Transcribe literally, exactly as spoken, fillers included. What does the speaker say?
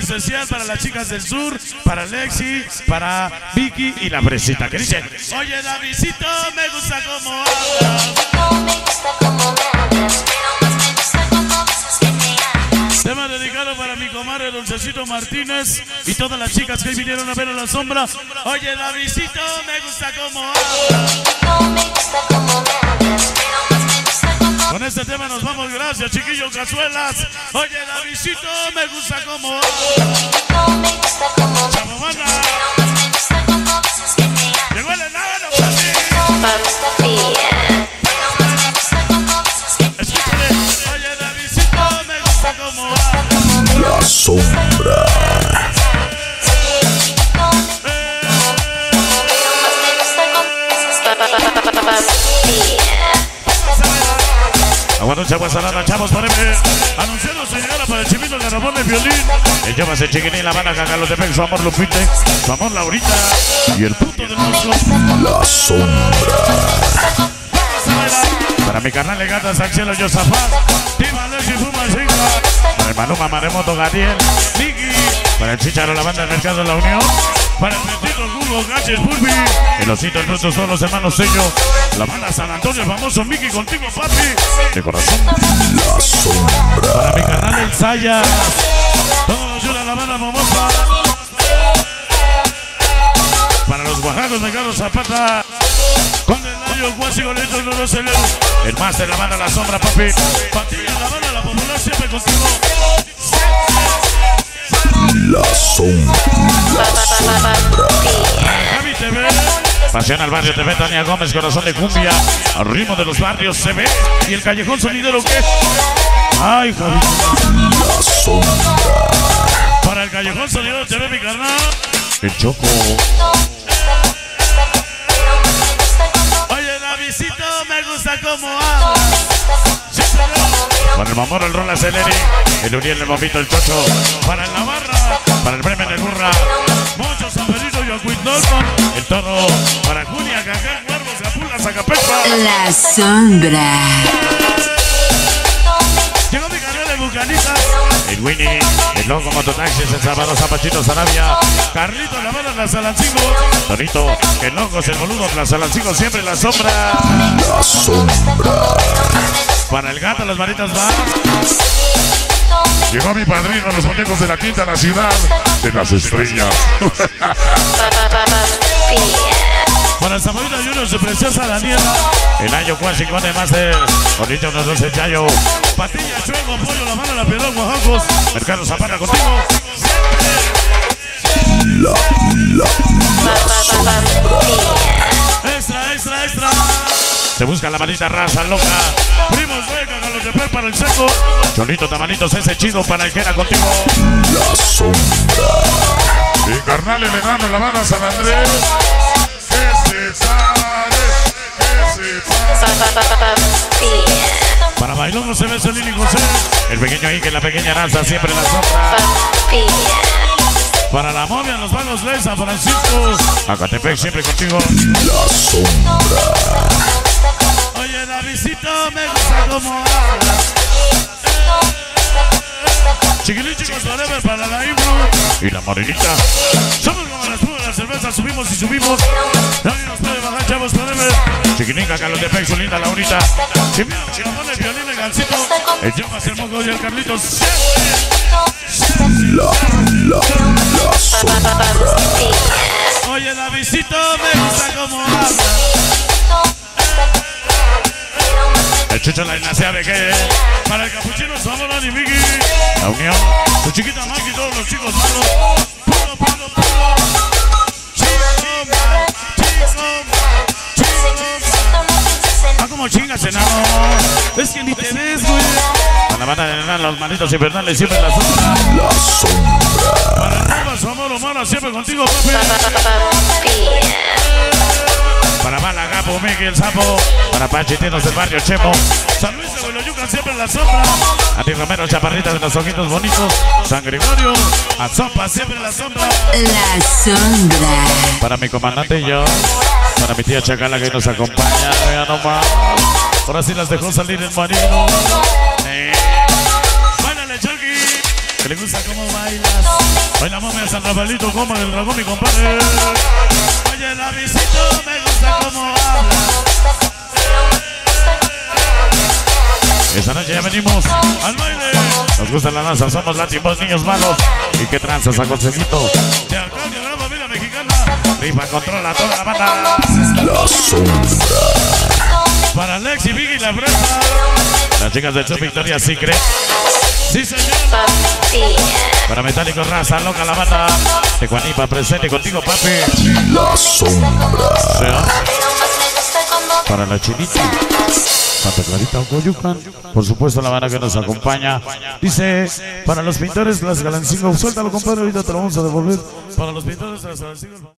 especial para las chicas del sur, para Lexi, para Vicky y la Fresita, que dice: oye, Davidcito, me gusta como hablas. No me gusta como me hablas, pero más me gusta como besas que me hagas. Tema dedicado para mi comadre Dulcecito Martínez y todas las chicas que vinieron a ver a la sombra. Oye, Davidcito, me gusta como hablas. No me gusta como me hablas, pero más me gusta como. Con este tema nos vamos, gracias, chiquillos cazuelas. Oye, Davidcito, me gusta como hablas. No me gusta como me Chabomana. pero más me gusta como besas que me hagas. Llegó el enano, papi. No me gusta fiel, pero más me gusta como besas que me Escúchale. hagas. Oye, Davidcito, me gusta como hablas. La sombra. Aguanta chavos, salada, chavos, poneme. Anunciando su llegada para el chivito, el garrafón de violín. El llévase chiquinín, la banda, Carlos de Pex, su amor Lupite, su amor Laurita y el puto del muslo. La sombra. Para mi canal de gatas, Axel Yosafat, Tima Leslie Fuma Sigma. Para el Maluma, Maremoto, Gadiel, Niki. Para el Chicharo, la banda del Mercado de la Unión. Para el Petito, el Google, Gaches, Burby. El Osito, el Frutos, todos los hermanos Sello. La banda San Antonio, el famoso Mickey, contigo, papi. De corazón. La sombra. Para mi canal, el Saya. Todos los ayudan, la banda Momosa. Para los oaxacos de Carlos Zapata. Con el Nayo, Guasi, Goleto, no lo sé. El Master, la banda La Sombra, papi. Patilla, la banda La Popular, siempre contigo. La sombra. Javi T V. Pasión al barrio T V, Tania Gómez, corazón de cumbia. Al ritmo de los barrios se ve. Y el callejón sonidero que. Ay, Javi. La sombra. Para el callejón sonidero T V, mi carnal. El Choco. Oye, Davidcito, me gusta como hablas. Sí, señor. Para el Mamor, el Rola Celeri. El Uriel, el Bombito, el Chocho. Para el Navarra. Para el Bremen, el Burra. Muchos Saberito y Acuit Norton. El Toro. Para Julia, Cacán, Cuervos, Capula, Zacapepa. La sombra. Llegó mi canal de Bucanitas. El Winnie. El Loco Mototaxis. El Salvador Zapachito Sarabia. Carlito, la banda, la Salancingo. Tonito. El Loco, el Boludo, la Salancingo. Siempre la sombra. La sombra. Para el Gato, las manitas van. Llegó mi padrino, los muñecos de la quinta, la ciudad de las estrellas. Para el Samuelita Junior, su preciosa Daniela. El Ayo Cuasi con el Master. Bonito, unos dos, el Chayo. Patilla, Chuego, Pollo, la mano, la piedra, Oaxacos. Mercado Zapata contigo. La, la, la sombra. Extra, extra, extra. Se busca la manita raza loca. Primos Hueca, Carlos de Per para el seco. Cholito, tamanitos, ese chido para el que era contigo. La sombra. Mi carnal el enano, la banda San Andrés. Que se sale, que se sale. Para Bailón no se ve Solín y José. El pequeño Ike, la pequeña Nanza, siempre en la sombra. Para la momia, los manos Ley, San Francisco. Acatepec, siempre contigo. La sombra. Oye, Davidcito, me gusta como hablas. Chiquilín, chicos, forever para la Impro y la morenita. Somos como las puras, la cerveza, subimos y subimos. Nadie nos puede bajar, chavos, forever. Chiquilín, Carlos de Pex, su linda Laurita. Chimino, Chiromón, el violín, el gancito. El Yomas, el Moco y el Carlitos. La, la, la sombra. Oye, Davidcito, me gusta como hablas. El Chucho, la Ignacia de que para el Capuchino, su amor, Ani Miki. La Unión, su chiquita Maki y todos los chicos malos. Puro, puro, puro. Chico, man, chico, man, chico, man. Ah, como chingas, enano. Es que ni te ves, güey. Para la banda de enano, los manitos infernales, siempre la sombra. La sombra. Para el Nova, su amor, humano, siempre contigo, papi. Para Malagapo, Miguel Sapo. Para Pachitinos del barrio Chemo. San Luis de Hueloyucan, siempre en la sombra. A ti Romero, chaparrita de los ojitos bonitos. San Gregorio, a Sopa, siempre en la sombra. La sombra. Para mi comandante y yo. Para mi tía Chacala que nos acompaña. Vea nomás. Ahora sí las dejó salir el marino. Eh. Báilale, Chucky. que le gusta cómo bailas. Baila momia San Rafaelito, como el dragón, mi compadre. Oye, la visito, me gusta cómo hablas. Esta noche ya venimos al baile. Nos gusta la danza, somos látimos, niños malos. ¿Y qué tranzas, aconsejito? De alcohol, de gran familia mexicana. Rifa, controla toda la banda. La sombra. Para Alex y Vicky la presa. Las chicas de Show Victoria Secret. Sí, señor. Para Metálico, Raza, Loca la banda. De Juanipa presente contigo, papi. La sombra. ¿Será? Para la Chinita. Santa Clarita, Ocoyucan. Por supuesto, la banda que nos acompaña. Dice, para los pintores, las Galancingo. Suéltalo, compadre, ahorita te lo vamos a devolver. Para los pintores, las Galancingo.